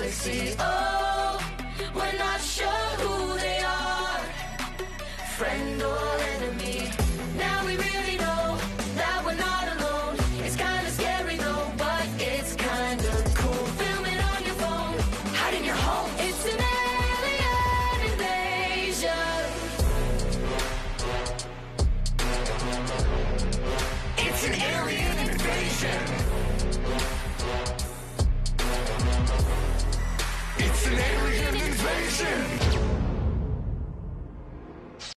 galaxy. Oh, we're not sure who they are, friend or enemy. Now we really know that we're not alone. It's kinda scary though, but it's kinda cool. Film it on your phone, hide in your home. It's an alien invasion. It's an alien invasion.